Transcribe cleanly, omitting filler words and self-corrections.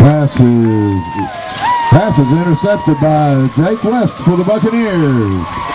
Pass is intercepted by Jake West for the Buccaneers.